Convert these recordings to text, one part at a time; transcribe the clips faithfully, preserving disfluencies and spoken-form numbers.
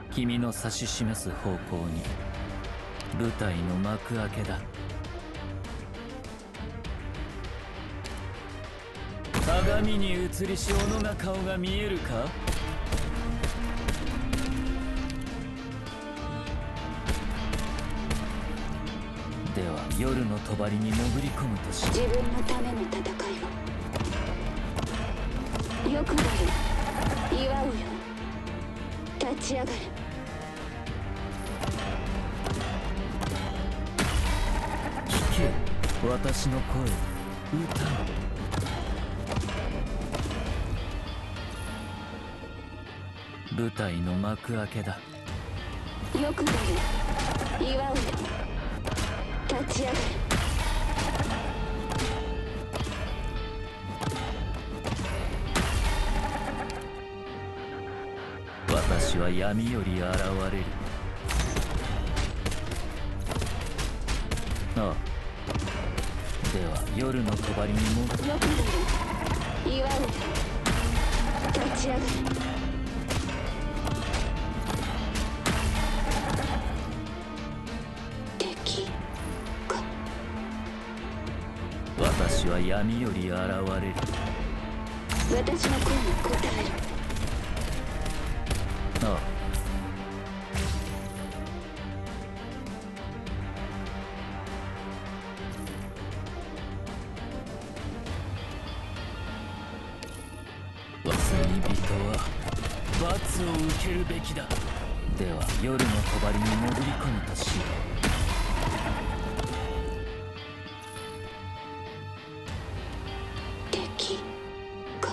君の指し示す方向に舞台の幕開けだ。鏡に映りし斧が顔が見えるか。では夜の帳に潜り込むとし、 自分のための戦いをよくなる。祝うよ。立ち上がれ。 聞け、私の声、歌を。舞台の幕開けだ。 よくなる。祝うよ。立ち上がれ。 私は闇より現れる。ああ、では夜の帳に潜る。 よくなる。祝うよ。立ち上がれ。敵か。 私は闇より現れる。 私の声に応える。 ああ、罪人は罰を受けるべきだ。では夜の帳に潜り込むとしよう。敵か。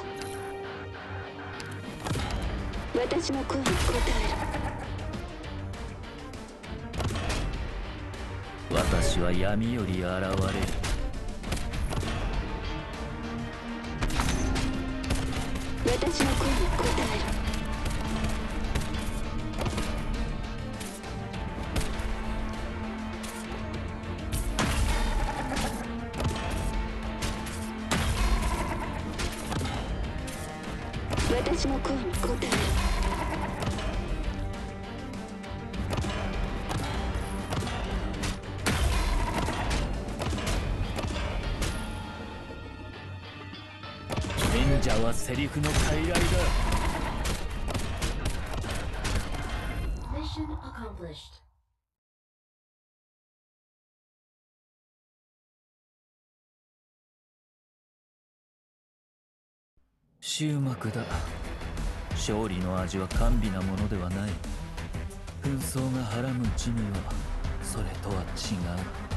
私の声に応える。 私は闇より現れる。 私の声に応える。私の声に応える。 賢者はセリフの傀儡だ。 Mission accomplished. 終幕だ。勝利の味は甘美なものではない。紛争がはらむうちにはそれとは違う。